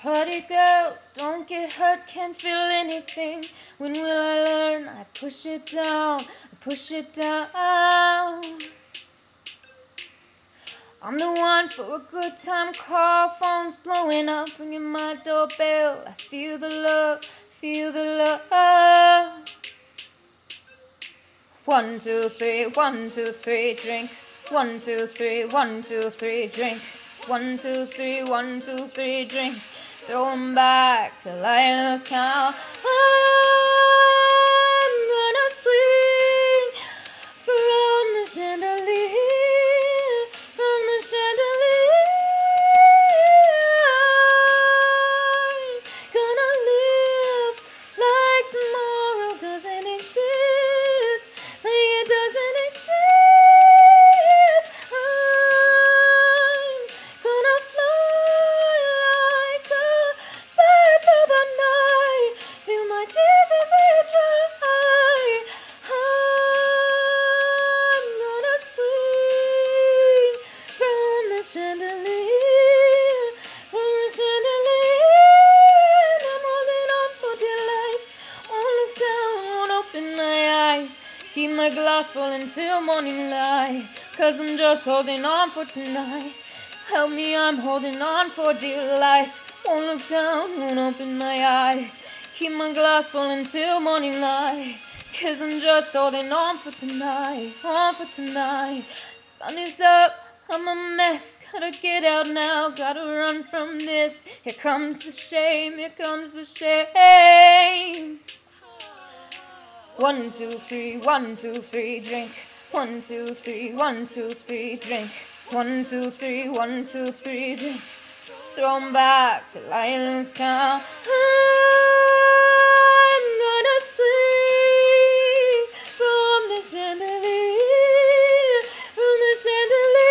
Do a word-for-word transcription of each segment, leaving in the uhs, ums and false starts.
Party girls, don't get hurt, can't feel anything. When will I learn? I push it down, I push it down. I'm the one for a good time call, phone's blowing up, ringing my doorbell. I feel the love, feel the love. One, two, three, one, two, three, drink. One, two, three, one, two, three, drink. One, two, three, one, two, three, drink. Throw 'em back till I lose count. I'm gonna swing from the chandelier, from the chandelier. Gonna live like tomorrow doesn't exist, like it doesn't exist. Chandelier, from the chandelier, I'm holding on for dear life. Won't look down, won't open my eyes. Keep my glass full until morning light, 'cause I'm just holding on for tonight. Help me, I'm holding on for dear life. Won't look down, won't open my eyes. Keep my glass full until morning light, 'cause I'm just holding on for tonight, on for tonight. Sun is up, I'm a mess, gotta get out now, gotta run from this. Here comes the shame, here comes the shame. One, two, three, one, two, three, drink. One, two, three, one, two, three, drink. One, two, three, one, two, three, drink. Throw 'em back till I lose count. I'm gonna swing from the chandelier, from the chandelier.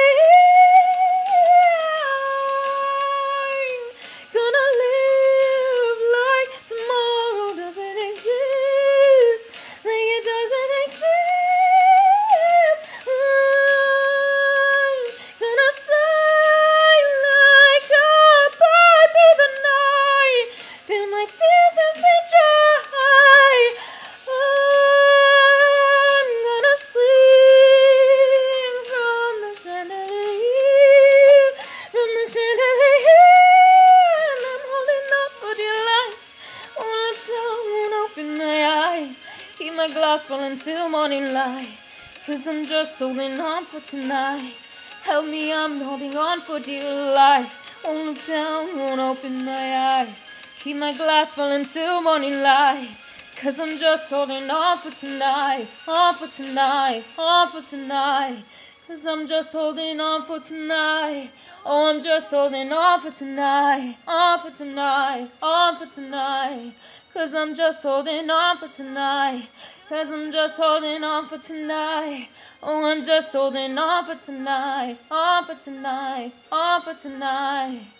Keep my glass full until morning light, 'cause I'm just holding on for tonight. Help me, I'm holding on for dear life. Won't look down, won't open my eyes. Keep my glass full until morning light, 'cause I'm just holding on for tonight, on for tonight, on for tonight. 'Cause I'm just holding on for tonight. Oh, I'm just holding on for tonight, on for tonight, on for tonight. 'Cause I'm just holding on for tonight. 'Cause I'm just holding on for tonight. Oh, I'm just holding on for tonight, on for tonight, on for tonight.